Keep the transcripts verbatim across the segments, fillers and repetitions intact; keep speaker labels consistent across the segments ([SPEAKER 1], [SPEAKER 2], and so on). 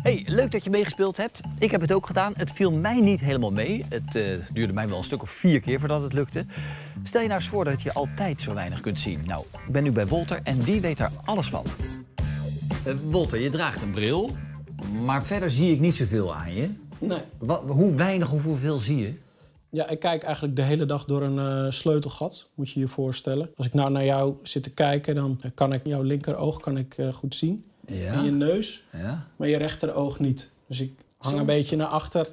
[SPEAKER 1] Hey, leuk dat je meegespeeld hebt. Ik heb het ook gedaan. Het viel mij niet helemaal mee. Het uh, duurde mij wel een stuk of vier keer voordat het lukte. Stel je nou eens voor dat je altijd zo weinig kunt zien. Nou, ik ben nu bij Wolter en die weet daar alles van. Uh, Wolter, je draagt een bril, maar verder zie ik niet zoveel aan je.
[SPEAKER 2] Nee.
[SPEAKER 1] Wat, hoe weinig of hoeveel zie je?
[SPEAKER 2] Ja, ik kijk eigenlijk de hele dag door een uh, sleutelgat, moet je je voorstellen. Als ik nou naar jou zit te kijken, dan kan ik jouw linkeroog kan ik, uh, goed zien.
[SPEAKER 1] Ja.
[SPEAKER 2] En je neus,
[SPEAKER 1] Ja.
[SPEAKER 2] maar je rechteroog niet. Dus ik hang
[SPEAKER 1] Zo.
[SPEAKER 2] een beetje naar achter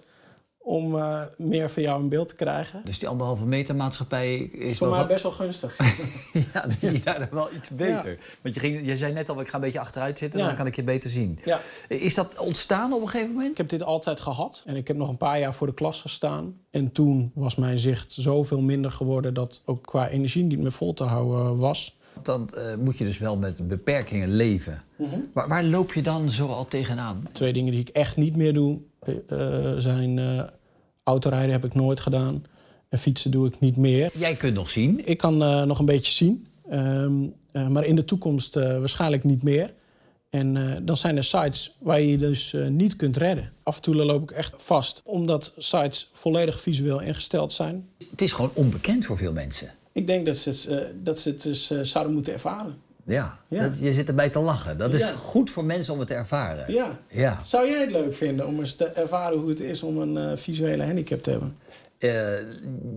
[SPEAKER 2] om uh, meer van jou in beeld te krijgen.
[SPEAKER 1] Dus die anderhalve meter maatschappij is
[SPEAKER 2] voor
[SPEAKER 1] wel
[SPEAKER 2] mij
[SPEAKER 1] wat...
[SPEAKER 2] best wel gunstig.
[SPEAKER 1] Ja, dan zie je daar wel iets beter.
[SPEAKER 2] Ja.
[SPEAKER 1] Want je, ging, je zei net al, ik ga een beetje achteruit zitten,
[SPEAKER 2] Ja.
[SPEAKER 1] dan kan ik je beter zien.
[SPEAKER 2] Ja.
[SPEAKER 1] Is dat ontstaan op een gegeven moment?
[SPEAKER 2] Ik heb dit altijd gehad en ik heb nog een paar jaar voor de klas gestaan. En toen was mijn zicht zoveel minder geworden dat ook qua energie niet meer vol te houden was.
[SPEAKER 1] Dan uh, moet je dus wel met beperkingen leven. Mm-hmm. waar, waar loop je dan zo al tegenaan?
[SPEAKER 2] Twee dingen die ik echt niet meer doe uh, zijn... Uh, autorijden heb ik nooit gedaan en fietsen doe ik niet meer.
[SPEAKER 1] Jij kunt nog zien?
[SPEAKER 2] Ik kan uh, nog een beetje zien, um, uh, maar in de toekomst uh, waarschijnlijk niet meer. En uh, dan zijn er sites waar je dus uh, niet kunt redden. Af en toe loop ik echt vast, omdat sites volledig visueel ingesteld zijn.
[SPEAKER 1] Het is gewoon onbekend voor veel mensen.
[SPEAKER 2] Ik denk dat ze het, uh, dat ze het dus, uh, zouden moeten ervaren.
[SPEAKER 1] Ja,
[SPEAKER 2] ja.
[SPEAKER 1] Dat, je zit erbij te lachen. Dat is
[SPEAKER 2] ja.
[SPEAKER 1] goed voor mensen om het te ervaren.
[SPEAKER 2] Ja.
[SPEAKER 1] Ja.
[SPEAKER 2] Zou jij het leuk vinden om eens te ervaren hoe het is om een uh, visuele handicap te hebben?
[SPEAKER 1] Uh,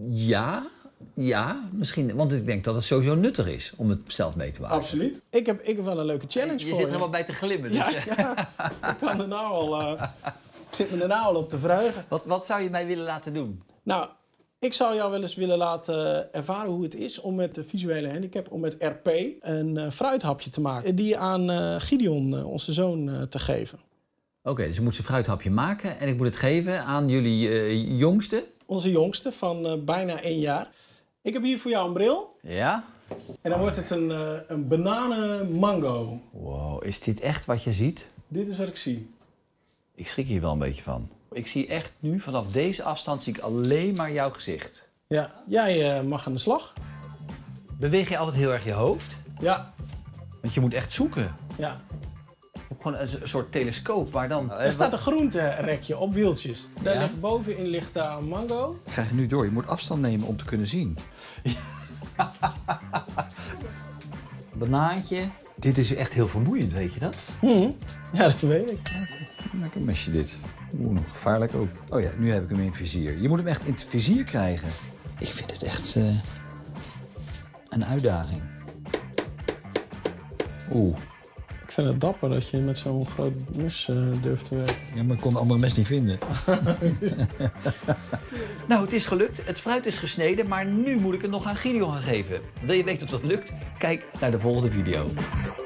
[SPEAKER 1] ja, ja, misschien. Want ik denk dat het sowieso nuttig is om het zelf mee te maken.
[SPEAKER 2] Absoluut. Ik heb, ik heb wel een leuke challenge
[SPEAKER 1] je
[SPEAKER 2] voor je.
[SPEAKER 1] zit er wel bij te glimmen. Dus
[SPEAKER 2] ja, ja. Ik kan er nou al... Uh, ik zit me er nou al op te verheugen.
[SPEAKER 1] Wat, wat zou je mij willen laten doen?
[SPEAKER 2] Nou, ik zou jou wel eens willen laten ervaren hoe het is om met de visuele handicap, om met R P een uh, fruithapje te maken. Die aan uh, Gideon, uh, onze zoon, uh, te geven.
[SPEAKER 1] Oké, okay, dus ik moet een fruithapje maken en ik moet het geven aan jullie uh, jongste?
[SPEAKER 2] Onze jongste van uh, bijna één jaar. Ik heb hier voor jou een bril.
[SPEAKER 1] Ja?
[SPEAKER 2] En dan wordt het een, uh, een bananen mango.
[SPEAKER 1] Wow, is dit echt wat je ziet?
[SPEAKER 2] Dit is wat ik zie.
[SPEAKER 1] Ik schrik hier wel een beetje van. Ik zie echt nu, vanaf deze afstand, zie ik alleen maar jouw gezicht.
[SPEAKER 2] Ja, jij uh, mag aan de slag.
[SPEAKER 1] Beweeg je altijd heel erg je hoofd?
[SPEAKER 2] Ja.
[SPEAKER 1] Want je moet echt zoeken.
[SPEAKER 2] Ja.
[SPEAKER 1] Op gewoon een soort telescoop, maar dan...
[SPEAKER 2] Er staat een groenterekje op wieltjes. Daar
[SPEAKER 1] ja?
[SPEAKER 2] ligt bovenin ligt daar een mango.
[SPEAKER 1] Ik krijg je nu door. Je moet afstand nemen om te kunnen zien. Banaantje. Dit is echt heel vermoeiend, weet je dat?
[SPEAKER 2] Mm-hmm. Ja, dat weet ik.
[SPEAKER 1] Lekker mesje dit. Oeh, nog gevaarlijk ook. Oh ja, nu heb ik hem in het vizier. Je moet hem echt in het vizier krijgen. Ik vind het echt uh, een uitdaging. Oeh.
[SPEAKER 2] Ik vind het dapper dat je met zo'n groot mes uh, durft te werken.
[SPEAKER 1] Ja, maar ik kon de andere mes niet vinden. Nou, het is gelukt. Het fruit is gesneden, maar nu moet ik het nog aan Gideon gaan geven. Wil je weten of dat lukt? Kijk naar de volgende video.